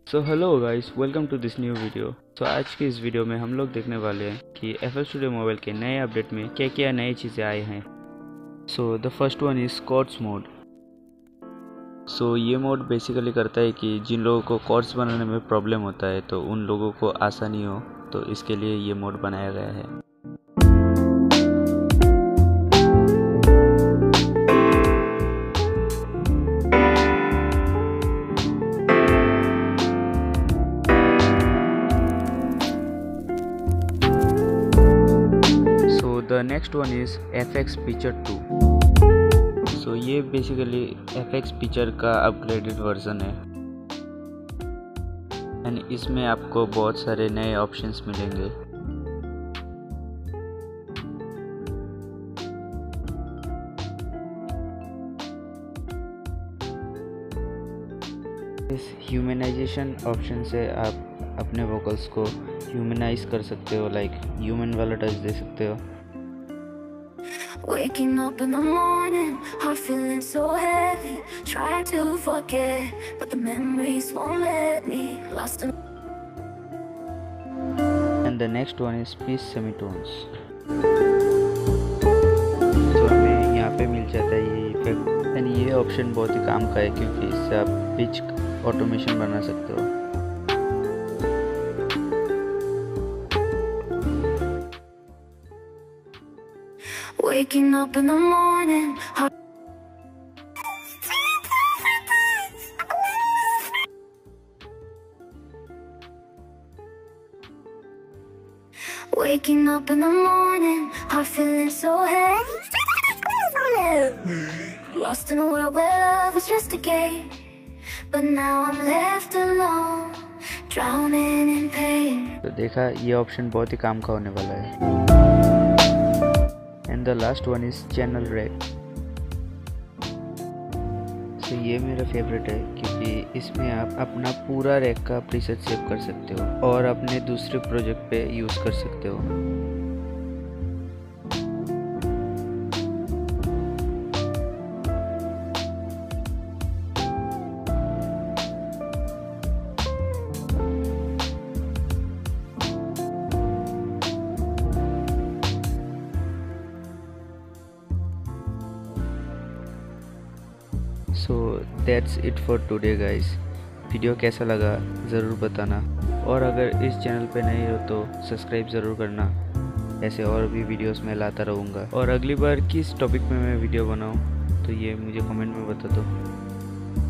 So hello guys, welcome to this new video. तो आज की इस वीडियो में हम लोग देखने वाले हैं कि FL Studio मोबाइल के नए अपडेट में क्या क्या नई चीज़ें आई हैं। So the first one is chords mode. So ये मोड बेसिकली करता है कि जिन लोगों को कॉर्ड्स बनाने में प्रॉब्लम होता है तो उन लोगों को आसानी हो, तो इसके लिए ये मोड बनाया गया है। The next one is FX Picture 2। So ये बेसिकली FX Picture का अपग्रेडेड वर्जन है एंड इसमें आपको बहुत सारे नए ऑप्शंस मिलेंगे। इस ह्यूमनाइजेशन ऑप्शन से आप अपने वोकल्स को ह्यूमनाइज कर सकते हो, लाइक ह्यूमन वाला टच दे सकते हो। Waking up in the morning, heart feeling so heavy, trying to forget, but the memories won't let me. Lost in. And the next one is pitch semitones। तो हमें यहाँ पे मिल जाता है ये इफेक्ट एंड ये ऑप्शन बहुत ही काम का है क्योंकि इससे आप पिच ऑटोमेशन बना सकते हो। Waking up in the morning. Waking up in the morning, heart feeling so heavy. Lost in a world where love was just a game, but now I'm left alone, drowning in pain. तो देखा, ये option बहुत ही काम का होने वाला है। And the last one is channel rack. तो ये मेरा फेवरेट है क्योंकि इसमें आप अपना पूरा रैक का प्रीसेट सेव कर सकते हो और अपने दूसरे प्रोजेक्ट पे यूज़ कर सकते हो। So that's it for today guys. Video कैसा लगा ज़रूर बताना, और अगर इस चैनल पे नए हो तो सब्सक्राइब ज़रूर करना। ऐसे और भी वीडियोस मैं लाता रहूँगा, और अगली बार किस टॉपिक में मैं वीडियो बनाऊँ तो ये मुझे कमेंट में बता दो।